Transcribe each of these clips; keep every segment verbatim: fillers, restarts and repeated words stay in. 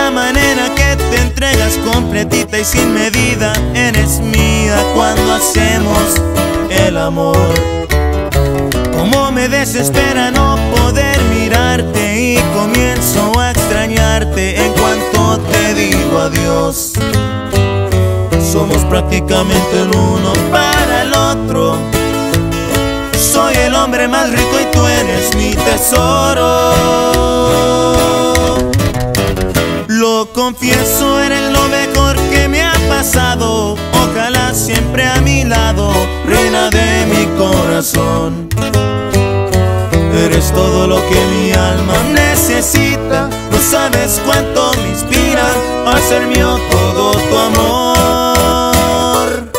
la manera que te entregas completita y sin medida. Eres mía cuando hacemos el amor. Como me desespera no poder mirarte y comienzo a extrañarte en cuanto te digo adiós. Somos prácticamente el uno para el otro. Soy el hombre más rico y tú eres mi tesoro. Lo confieso, eres lo mejor que me ha pasado. Ojalá siempre a mi lado, reina de mi corazón. Eres todo lo que mi alma necesita. No sabes cuánto me inspira a ser mío todo tu amor.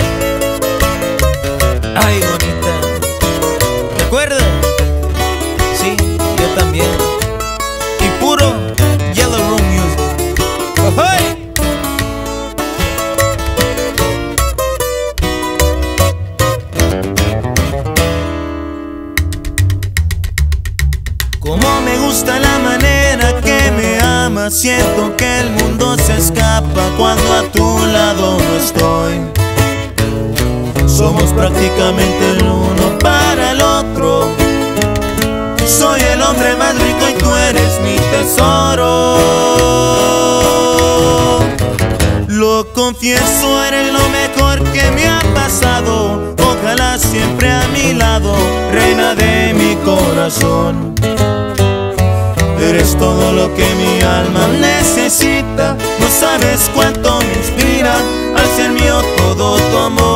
Ay, bonita, ¿te acuerdas? Sí, yo también. Y puro Yellow Room Music. ¡Ay! Como me gusta la manera que me amas. Siento que el mundo se escapa cuando a tu lado no estoy. Somos prácticamente el uno para el otro. Soy el hombre más rico y tú eres mi tesoro. Lo confieso, eres lo mejor que me ha pasado. Ojalá siempre a mi lado, reina de mi corazón. Eres todo lo que mi alma necesita. No sabes cuánto me inspira al ser mío todo tu amor.